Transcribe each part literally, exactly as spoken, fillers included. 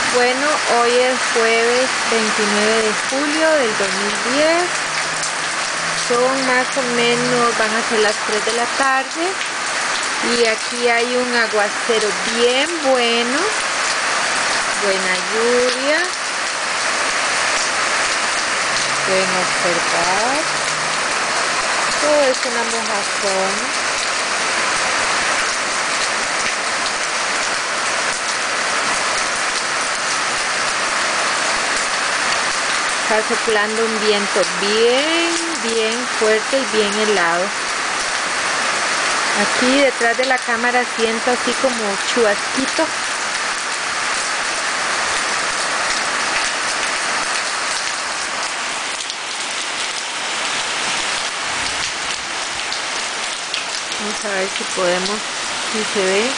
Bueno, hoy es jueves veintinueve de julio del dos mil diez. Son más o menos, van a ser las tres de la tarde. Y aquí hay un aguacero bien bueno. Buena lluvia. Pueden observar. Todo es una mojazón. Está soplando un viento bien, bien fuerte y bien helado. Aquí detrás de la cámara siento así como chubasquito. Vamos a ver si podemos, si se ve.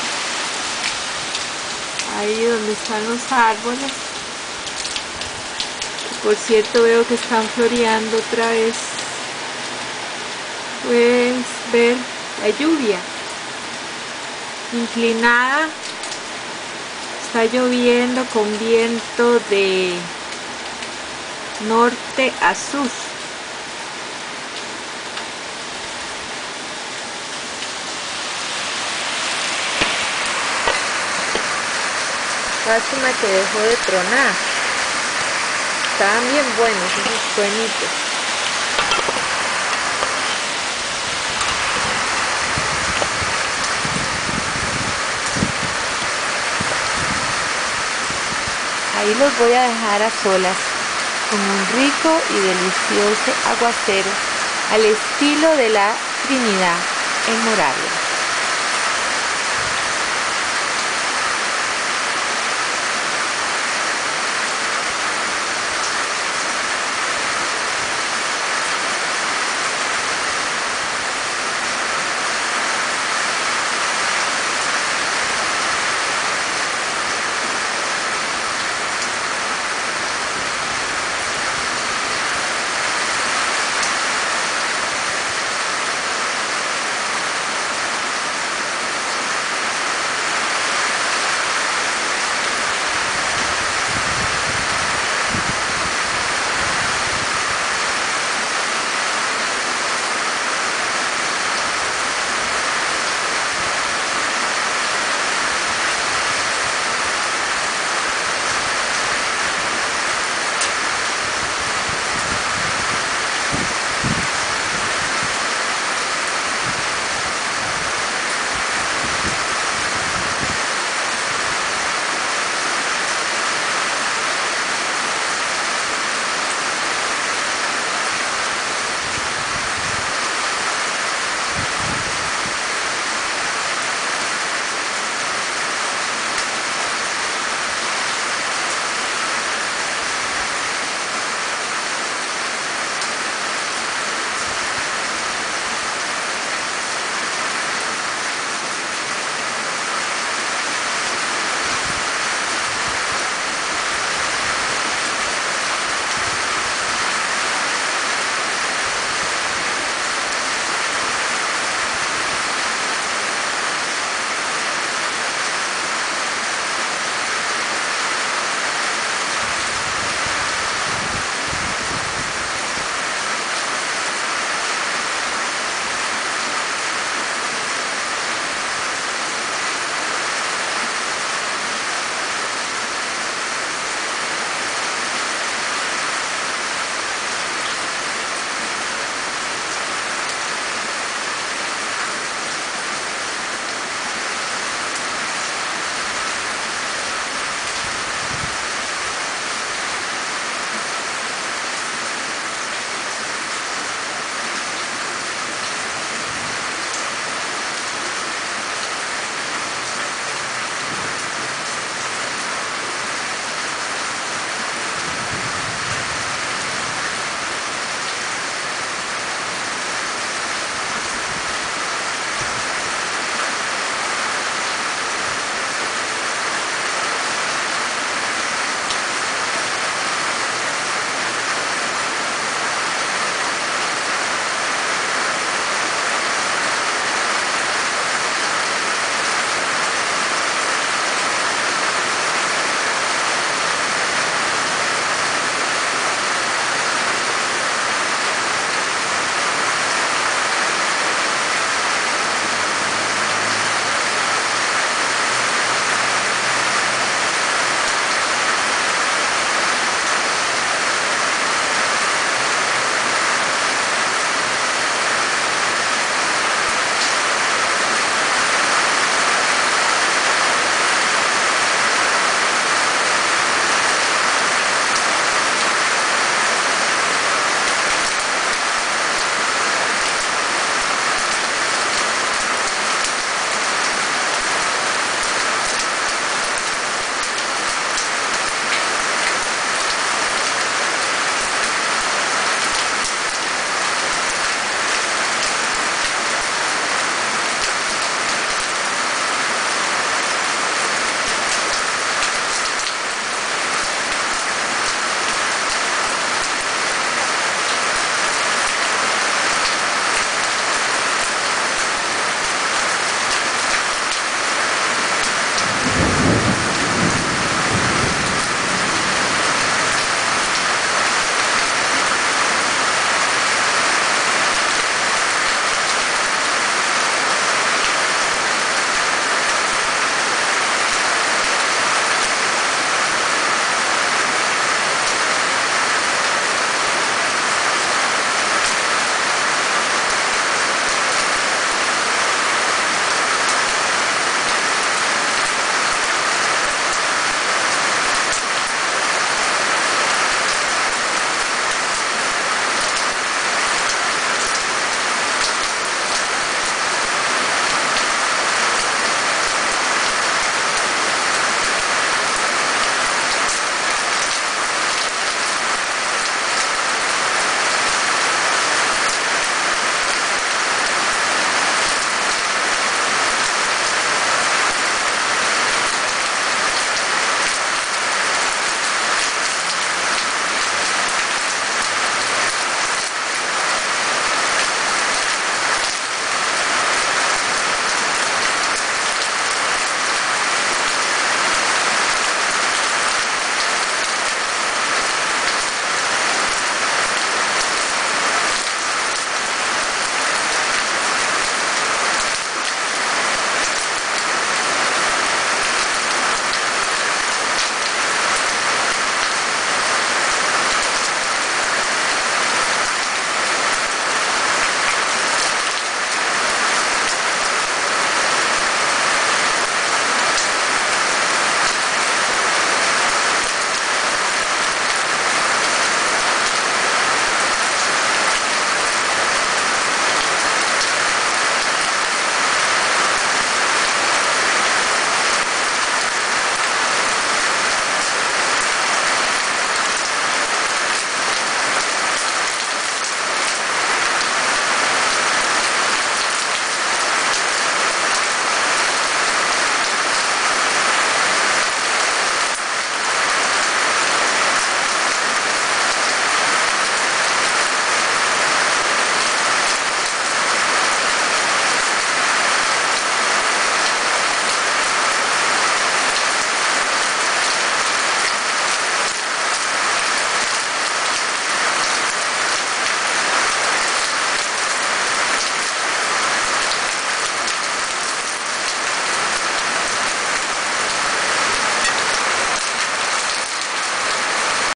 Ahí donde están los árboles. Por cierto, veo que están floreando otra vez. Puedes ver la lluvia inclinada. Está lloviendo con viento de norte a sur. Lástima que dejó de tronar. Estaban bien buenos esos truenitos. Ahí los voy a dejar a solas con un rico y delicioso aguacero al estilo de la Trinidad en Moravia.